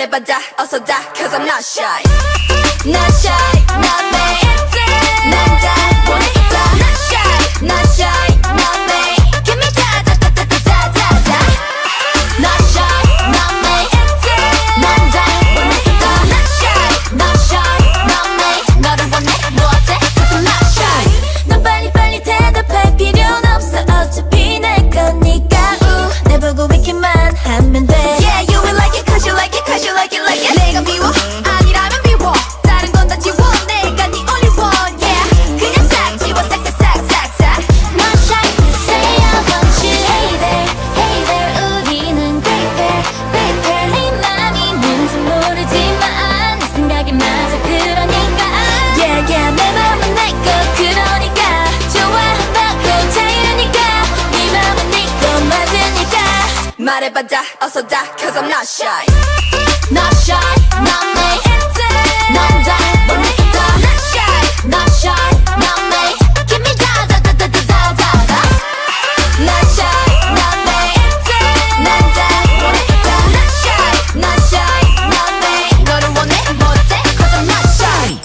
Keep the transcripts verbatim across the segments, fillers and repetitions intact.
말해봐다 어서 다 Cause I'm not shy Not shy, not me 난 다 보냈다 Not shy, not shy, not me Give me da da da da da da da da Not shy, not me 난 다 보냈다 Not shy, not shy, not me 너를 원해 뭐 어때 Cause I'm not shy 넌 빨리빨리 대답할 필요는 없어 어차피 내 거니까 우 내 보고 있기만 하면 돼 Yeah, you will like it cause you like it cause you like it like it 내가 미워? 아니라면 미워 다른 건 다 지워 내가 네 only one Yeah 그냥 싹 지워 싹싹싹싹싹 Not shy you say I want you Hey there hey there 우리는 great pair great pair 네 맘이 뭔지 모르지만 네 생각이 맞아 그러니까 Yeah yeah 내 맘은 내 거 그러니까 좋아한다고 자유니까 네 맘은 네 거 맞으니까 말해봐다 어서 다 Cause I'm not shy Not shy not me 난 다 보냈다 Not shy not shy not me Give me da da da da da da da da Not shy not me 난 다 보냈다 Not shy not shy not me 너를 원해 뭐 어때 Cause I'm not shy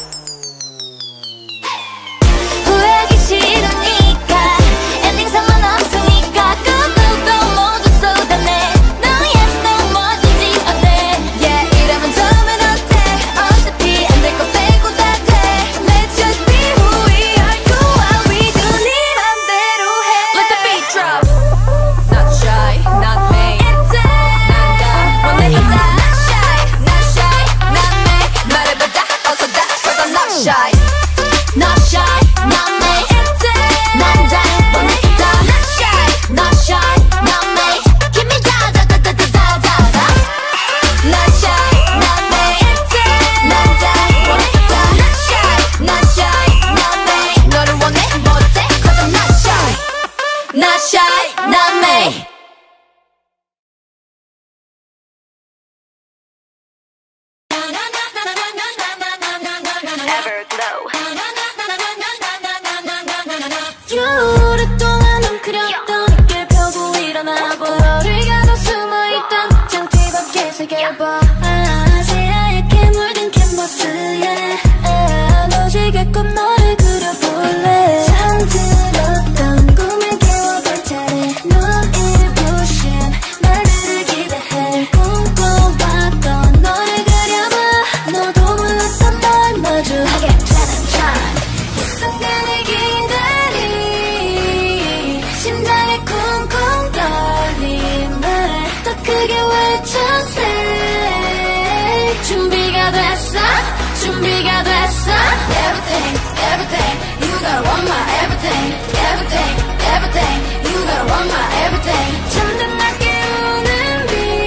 후회하기 싫으니까 엔딩 상관없으니까 고고고 모두 쏟아내 No yes no 뭐든지 어때 Yeah 이러면 처음엔 어때 어차피 안 될 거 빼고 다 돼 Let's just be who we are 좋아 we do 네 맘대로 해 Let the beat drop Not shy not me 난 다 보냈다 Not shy not shy not me 말해봐다 어서 다 Cause I'm not shy Not shy not me 난 다 보냈다 Not shy not shy not me Give me da da da da da da da da Not shy not me 난 다 보냈다 Not shy not shy not me 너를 원해 뭐 어때 Cause I'm not shy Not shy not me 오랫동안 웅크렸던 어깨 펴고 일어나봐 너를 가둬 숨어있던 장티 밖에 새겨봐 아, 새하얗게 물든 캔버스에 무지개꽃 너를 그려볼래 잠들었던 꿈을 깨워볼 차례 너의 부신 날들을 기대해 꿈꿔왔던 너를 그려봐 너도 몰랐던 널 마주하게 되는 time 이 순간을 기다리 심장에 쿵쿵 떨림을 더 크게 외쳐세 준비가 됐어 준비가 됐어 Everything everything you gotta want my everything everything everything you gotta want my everything 잠든 날 깨우는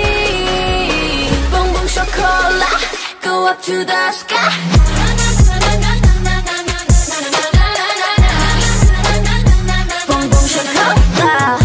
빛 뽕뽕 쇼콜라 go up to the sky 뽕뽕 쇼콜라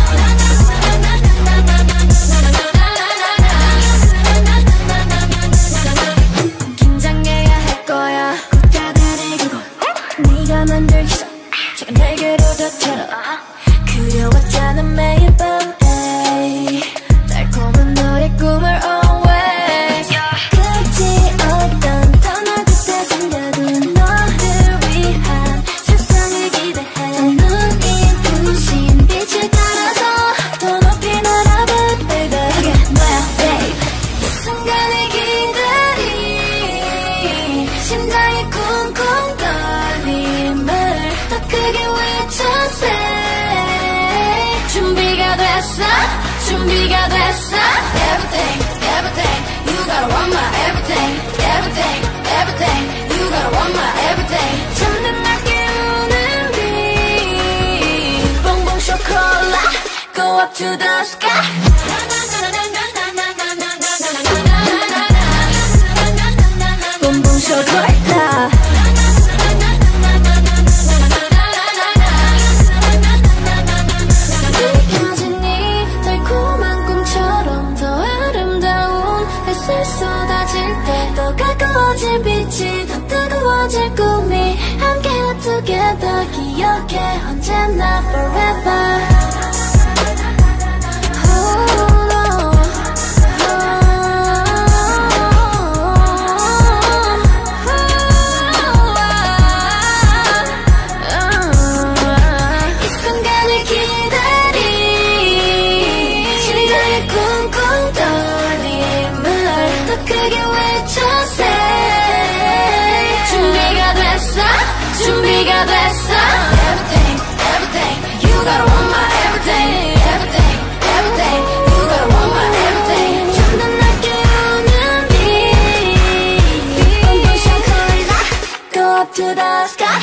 긴장해야 할 거야 꽃다발을 그고 네가 만들 기적 작은 날개로 덮쳐라 그려왔잖아 매일 밤 에이 달콤한 너의 꿈을 always 끝이 어떤 터널 끝에 숨겨둔 너를 위한 세상을 기대해 더 눈이 부신 빛을 따라서 더 높이 날아봐 baby 그게 너야 babe 이 순간을 기다리 심장이 쿵쿵 떨림을 더 크게 외쳐세 준비가 됐어 준비가 됐어 Everything everything you gotta want my everything everything everything you gotta want my everything 잠든 날 깨우는 빛 뽕뽕 쇼콜라 go up to the sky 뽕뽕 쇼콜라 느껴진 이 달콤한 꿈처럼 더 아름다운 햇살 쏟아질 때 더 가까워질 빛이 더 뜨거워질 꿈이 함께 together 기억해 언제나 forever oh, oh, oh. 준비가 됐어. Everything, everything, you gotta want my everything. Everything, everything, you gotta want my everything. 좀더 낮게 오는 빛, 눈부셔 콜라, go up to the sky.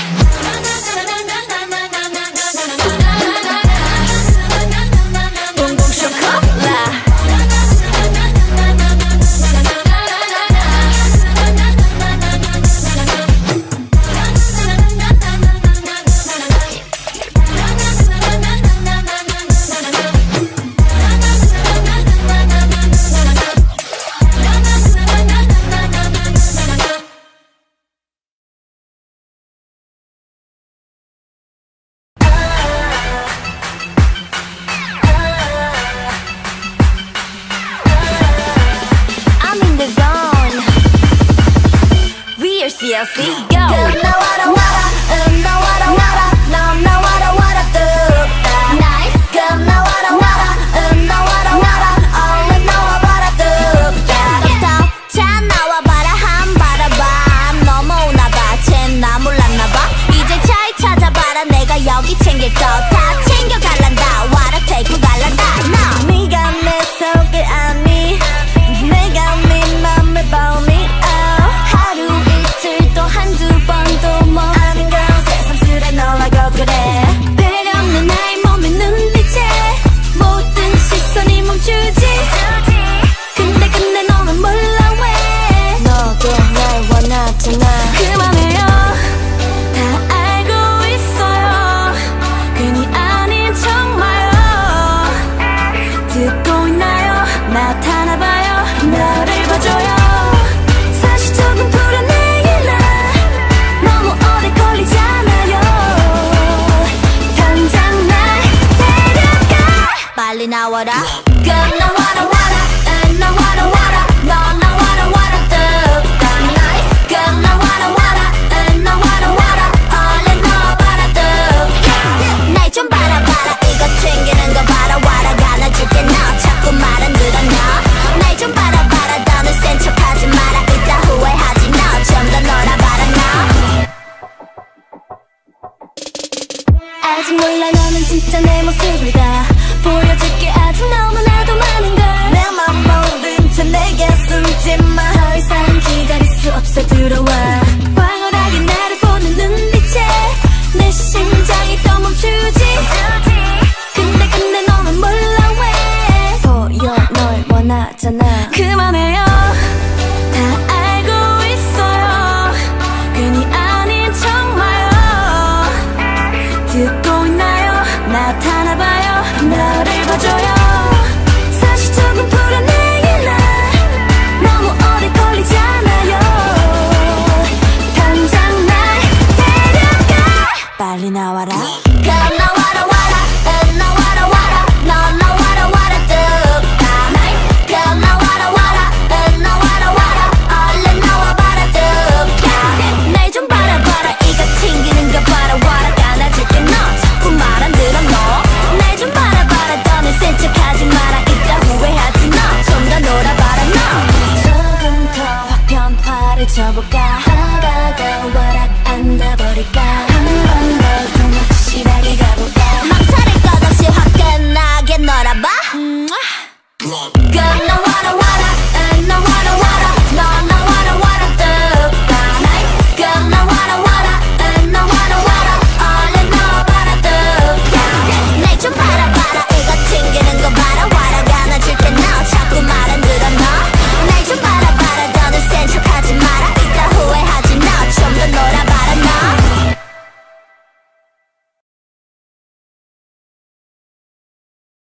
C L C, go! 나 와라 와라, 응, 나 와라 와라, 넌 나 와라 와라 뚝딱. Nice. 나 와라 와라, 응, 나 와라 와라, 얼른 나와봐라 뚝딱. 더 자 나와봐라 한 바라밤 넘어오나봐 쟨 나 몰랐나봐. 이제 잘 찾아봐라 내가 여기 챙길 거 다 챙겨갈란다. 와라 take 갈란다. 너 네가 내 속을 아니, 내가 네 맘을 보니. 한두 번도 뭐 아는 건 새삼스레 놀라고 그래. 배려 없는 나의 몸의 눈빛에 모든 시선이 멈추지. 근데 근데 너는 몰라 왜 너도 날 원하잖아. 그만해요 다 알고 있어요. 괜히 아닌 척 마요. 듣고 있나요 나타나봐요. 나를 봐줘요. 사실 조금 불안해. 빨리 나와라. 그 나 와라 와라, 응, 나 와라 와라, 너 나 와라 와라 뚝딱. Nice. 그 나 와라 와라, 응, 나 와라 와라, 얼른 나와봐라 뚝딱. 날 좀 바라봐라 이거 튕기는 거 봐라. 와라가 안아줄게 너 자꾸 말 안 들어 너. 날 좀 바라봐라 더는 센 척하지 마라. 이따 후회하지 너 좀 더 놀아봐라 너. 아직 몰라 너는 진짜 내 모습을 다 보여줄게. 아직 너무나도 많은 걸 내 맘 모른 채 내게 숨지마. 더 이상 기다릴 수 없어 들어와. 황홀하게 나를 보는 눈빛에 내 심장이 또 멈추지. 근데 근데 너는 몰라 왜 보여 널 원하잖아. 그만해요 다 알고 있어요. 괜히 아닌 척 마요. 듣고 있나요 나타나봐요. 나를 봐줘요. 사실 조금 불안해 날 너무 오래 걸리잖아요. 당장 날 데려가. 빨리 나와라. 그 나 와라 와라, 응, 나 와라 와라, 너 나 와라 와라 뚝딱. 그 나 와라 와라, 응, 나 와라 와라, 얼른 나와봐라 뚝딱. 날 좀 바라봐라 이거 튕기는 거 봐라. 와라가 안아줄게 너 자꾸 말 안 들어 너. 날 좀 바라봐라 더는 센 척하지 마라. 이따 후회하지 너 좀 더 놀아봐라 너. 조금 더 화편파를 쳐볼까. 하다가 와락 안다버릴까. 한 번 더 좀 확실하게 가볼까. 망설일 것 없이 화끈하게 놀아봐. 그 나 와라 와라